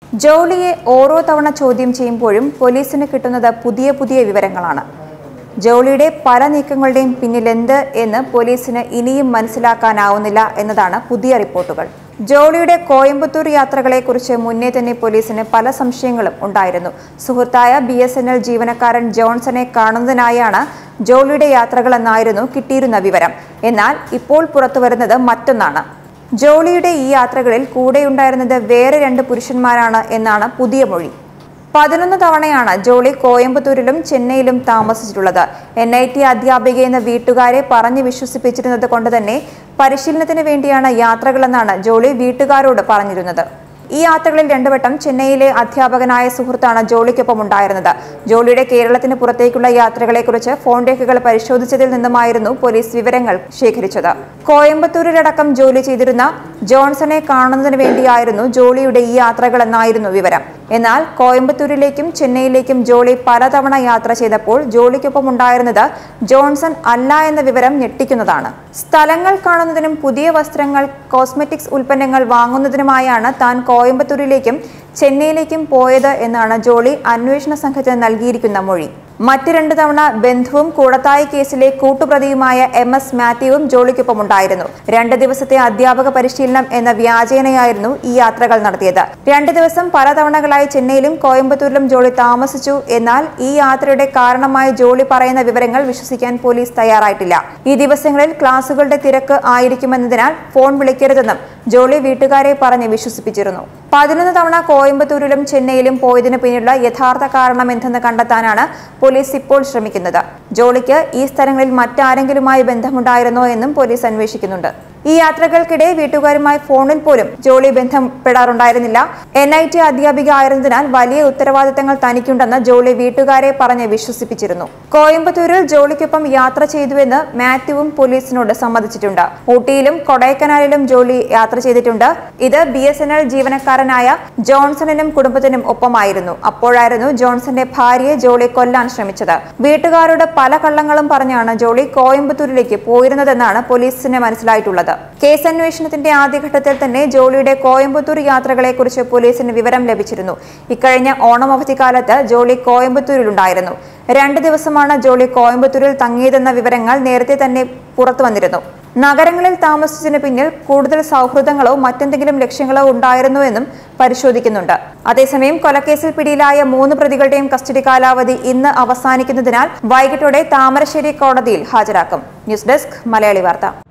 ജോളിയെ ഓരോ തവണ ചോദ്യം ചെയ്യുമ്പോഴും പോലീസിന് കിട്ടുന്നത് പുതിയ വിവരങ്ങളാണ്. ജോളിയുടെ പല നീക്കങ്ങളുടെയും പിന്നിൽ എന്ത് എന്ന് പോലീസിന് ഇനിയും മനസ്സിലാക്കാനാവുന്നില്ല എന്നതാണ് പുതിയ റിപ്പോർട്ടുകൾ. ജോളിയുടെ കോയമ്പത്തൂർ യാത്രകളെക്കുറിച്ച് മുന്നേ തന്നെ പോലീസിന് പല സംശയങ്ങളും ഉണ്ടായിരുന്നു. സുഹൃത്തായ BSNL ജീവനക്കാരൻ ജോൺസനെ കാണുന്നതിനായാണ് ജോളിയുടെ യാത്രകളെന്നായിരുന്നു കിട്ടിയിരുന്ന വിവരം. എന്നാൽ ഇപ്പോൾ പുറത്തുവരുന്നത് മറ്റൊന്നാണ്. ജോളിയുടെ ഈ യാത്രകളിൽ കൂടെയുണ്ടായിരുന്നത് വേറെ 2 പുരുഷന്മാരാണ് എന്നാണ് പുതിയ മൊഴി. 11 തവണയാണ് ജോളി കോയമ്പത്തൂരിലും ചെന്നൈയിലും താമസിച്ചിട്ടുള്ളത്. NIT അധ്യാപികയെന്ന വീട്ടുകാരെ പറഞ്ഞു വിശ്വസിപ്പിച്ചിരുന്നത് കൊണ്ട് തന്നെ പരിശീലനത്തിന് വേണ്ടിയാണ് യാത്രകളെന്നാണ് ജോളി വീട്ടുകാരോട് പറഞ്ഞിരുന്നത്. ഈ യാത്രകളിൽ 2 വട്ടം ചെന്നൈയിലെ അധ്യാപകനായ സുഹൃത്താണ് ജോളിക്കൊപ്പം ഉണ്ടായിരുന്നത്. ജോളിയുടെ കേരളത്തിന് പുറത്തേക്കുള്ള യാത്രകളെക്കുറിച്ച് ഫോൺ രേഖകൾ പരിശോധിച്ചതിൽ നിന്നുമായിരുന്നു പോലീസ് വിവരങ്ങൾ ശേഖരിച്ചത്. കോയമ്പത്തൂരിലടക്കം ജോലി ചെയ്തിരുന്ന ജോൺസനെ കാണുന്നതിന് വേണ്ടിയായിരുന്നു ജോളിയുടെ ഈ യാത്രകളെന്നായിരുന്നു വിവരം. എന്നാൽ കോയമ്പത്തൂരിലേക്കും ചെന്നൈയിലേക്കും ജോളി പലതവണ യാത്ര ചെയ്തപ്പോൾ ജോളിക്കൊപ്പം ഉണ്ടായിരുന്നത് ജോൺസൺ അല്ല എന്ന വിവരം ഞെട്ടിക്കുന്നതാണ്. സ്ഥലങ്ങൾ കാണുന്നതിനും പുതിയ വസ്ത്രങ്ങൾ, കോസ്മെറ്റിക്സ് ഉൽപ്പന്നങ്ങൾ വാങ്ങുന്നതിനുമായാണ് താൻ കോയമ്പത്തൂരിലേക്കും ചെന്നൈയിലേക്കും പോയത് എന്നാണ് ജോളി അന്വേഷണ സംഘത്തിന് നൽകിയിരിക്കുന്ന മൊഴി. മറ്റ് 2 തവണ ബന്ധുവും കൂടത്തായി കേസിലെ കൂട്ടുപ്രതിയുമായ MS മാത്യുവും ജോളിക്കൊപ്പം ഉണ്ടായിരുന്നു. 2 ദിവസത്തെ അധ്യാപക പരിശീലനം എന്ന വ്യാജേനയായിരുന്നു ഈ യാത്രകൾ നടത്തിയത്. 2 ദിവസം പല തവണകളായി ചെന്നൈയിലും കോയമ്പത്തൂരിലും ജോളി താമസിച്ചു. എന്നാൽ ഈ യാത്രയുടെ കാരണമായി ജോളി പറയുന്ന വിവരങ്ങൾ വിശ്വസിക്കാൻ പോലീസ് തയ്യാറായിട്ടില്ല. ഈ ദിവസങ്ങളിൽ ക്ലാസുകളുടെ തിരക്ക് ആയിരിക്കുമെന്നതിനാൽ ഫോൺ വിളിക്കരുതെന്നും ജോളി വീട്ടുകാരെ പറഞ്ഞ് വിശ്വസിപ്പിച്ചിരുന്നു. 11 തവണ കോയമ്പത്തൂരിലും ചെന്നൈയിലും പോയതിനു പിന്നിലുള്ള യഥാർത്ഥ കാരണം എന്തെന്ന് കണ്ടെത്താനാണ് പോലീസ് ഇപ്പോൾ ശ്രമിക്കുന്നത്. ജോളിക്ക് ഈ സ്ഥലങ്ങളിൽ മറ്റാരെങ്കിലുമായി ബന്ധമുണ്ടായിരുന്നോ എന്നും പോലീസ് അന്വേഷിക്കുന്നുണ്ട്. ഈ യാത്രകൾക്കിടെ വീട്ടുകാരുമായി ഫോണിൽ പോലും ജോളി ബന്ധപ്പെടാറുണ്ടായിരുന്നില്ല. NIT അധ്യാപിക ആയിരുന്നതിനാൽ വലിയ ഉത്തരവാദിത്തങ്ങൾ തനിക്കുണ്ടെന്ന് ജോളി വീട്ടുകാരെ പറഞ്ഞ് വിശ്വസിപ്പിച്ചിരുന്നു. കോയമ്പത്തൂരിൽ ജോളിക്കൊപ്പം യാത്ര ചെയ്തുവെന്ന് മാത്യുവും പോലീസിനോട് സമ്മതിച്ചിട്ടുണ്ട്. ഊട്ടിയിലും കൊടൈക്കനാലിലും ജോളി യാത്ര ചെയ്തിട്ടുണ്ട്. ഇത് BSNL ജീവനക്കാരനായ ജോൺസണിനും കുടുംബത്തിനും ഒപ്പമായിരുന്നു. അപ്പോഴായിരുന്നു ജോൺസന്റെ ഭാര്യയെ ജോളി കൊല്ലാൻ ശ്രമിച്ചത്. വീട്ടുകാരോട് പല കള്ളങ്ങളും പറഞ്ഞാണ് ജോളി കോയമ്പത്തൂരിലേക്ക് പോയിരുന്നതെന്നാണ് പോലീസിന് മനസ്സിലായിട്ടുള്ളത്. കേസ് അന്വേഷണത്തിന്റെ ആദ്യഘട്ടത്തിൽ തന്നെ ജോളിയുടെ കോയമ്പത്തൂർ യാത്രകളെക്കുറിച്ച് പോലീസിന് വിവരം ലഭിച്ചിരുന്നു. ഇക്കഴിഞ്ഞ ഓണം അവധിക്കാലത്ത് ജോളി കോയമ്പത്തൂരിലുണ്ടായിരുന്നു. 2 ദിവസമാണ് ജോളി കോയമ്പത്തൂരിൽ തങ്ങിയതെന്ന വിവരങ്ങൾ നേരത്തെ തന്നെ പുറത്തു വന്നിരുന്നു. നഗരങ്ങളിൽ താമസിച്ചതിന് പിന്നിൽ കൂടുതൽ സൗഹൃദങ്ങളോ മറ്റെന്തെങ്കിലും ലക്ഷ്യങ്ങളോ ഉണ്ടായിരുന്നോ എന്നും പരിശോധിക്കുന്നുണ്ട്. അതേസമയം കൊലക്കേസിൽ പിടിയിലായ 3 പ്രതികളുടെയും കസ്റ്റഡി കാലാവധി ഇന്ന് അവസാനിക്കുന്നതിനാൽ വൈകിട്ടോടെ താമരശ്ശേരി കോടതിയിൽ ഹാജരാക്കും. ന്യൂസ് ഡെസ്ക് മലയാളി വാർത്ത.